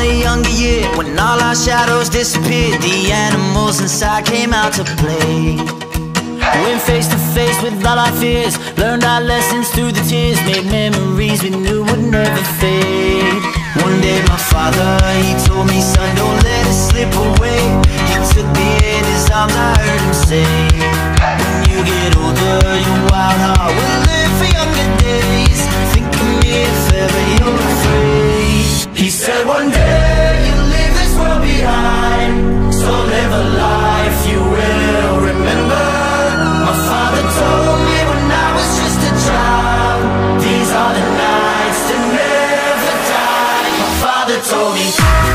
a younger year, when all our shadows disappeared, the animals inside came out to play. Went face to face with all our fears, learned our lessons through the tears, made memories we knew would never fade. One day my father, he told me, son, don't let it slip away. He took me in his arms, I heard him say, when you get older, your wild heart will live for younger days. Think of me if ever you're afraid. He said one day you'll leave this world behind, so live a life you will remember. My father told me when I was just a child, these are the nights that never die. My father told me.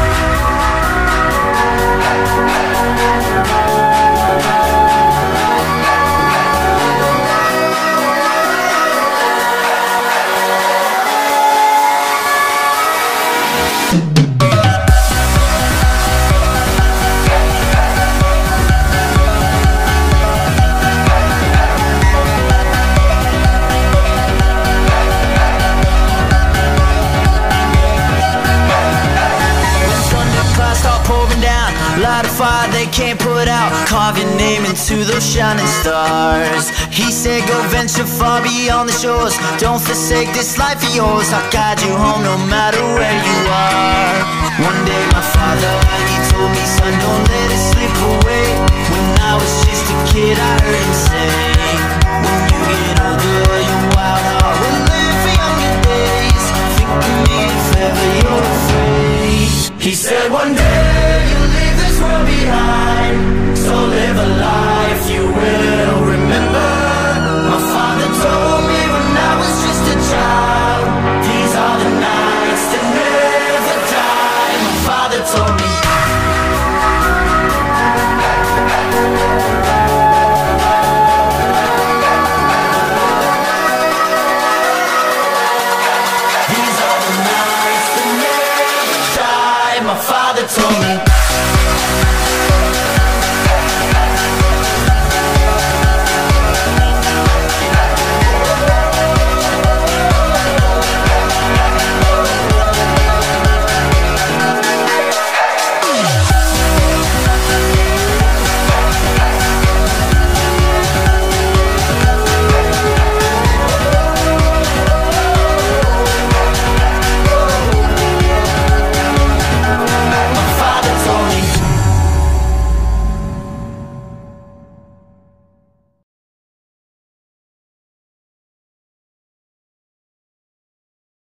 Light a fire they can't put out, carve your name into those shining stars. He said go venture far beyond the shores, don't forsake this life of yours. I'll guide you home no matter where you are. One day my father, he told me, son, don't let it slip away. When I was just a kid I heard him say,